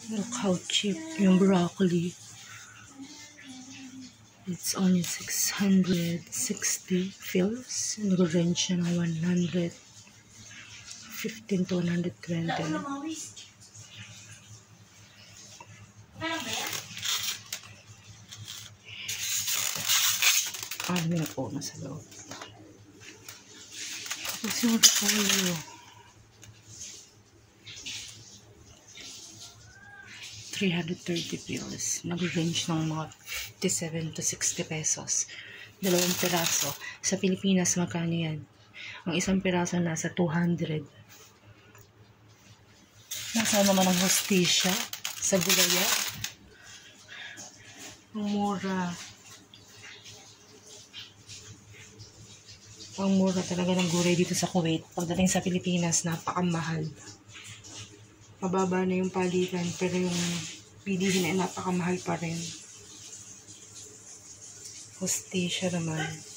Look how cheap yung broccoli. It's only 660 fils. Nag-range siya ng 115 to 120. Ano na po nasa loob. Tapos yung repolyo. 330 pills. Nag-range ng mga 57 to 60 pesos. 2 piraso. Sa Pilipinas, magkano yan? Ang isang piraso nasa 200. Nasa naman ang hostisya sa gulaya. Mura. Ang mura talaga ng gulay dito sa Kuwait. Pagdating sa Pilipinas, napakamahal. Mababa na yung palitan, pero yung bilihin ay napakamahal pa rin. Hostisya naman.